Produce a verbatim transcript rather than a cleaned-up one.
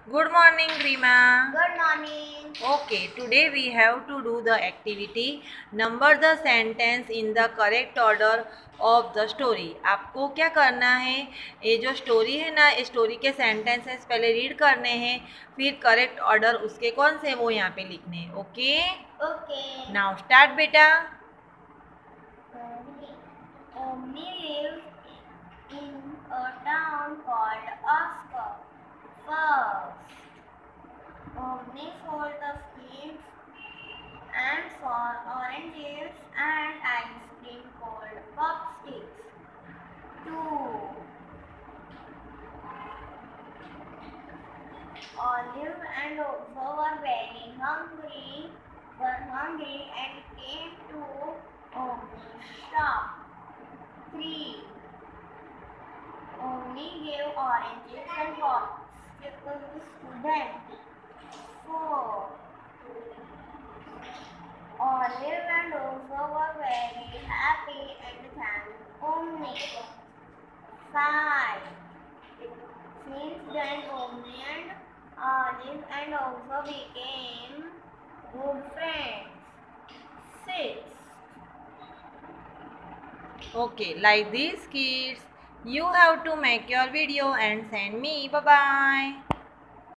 Good morning, Rima. Good morning. Okay, today we have to do the activity. Number the sentence in the correct order of the story. आपको क्या करना है, ये जो story है ना, इस स्टोरी के सेंटेंसेस पहले रीड करने हैं, फिर करेक्ट ऑर्डर उसके कौन से वो यहाँ पे लिखने हैं. Okay, Okay. नाउ स्टार्ट बेटा. Omni lived in a town called Oscar. First, Omni sold the sweets and for oranges and ice cream called popsticks. Two, Olive and Oso were very hungry, were hungry and came to Omni's shop. Three, Omni gave oranges and popsicles to them. Four, Olive and Oso were very happy and thanked Omni. Five, since then Omni and Olive and Oso became good friends. Six, Okay, like this kids, you have to make your video and send me. Bye bye.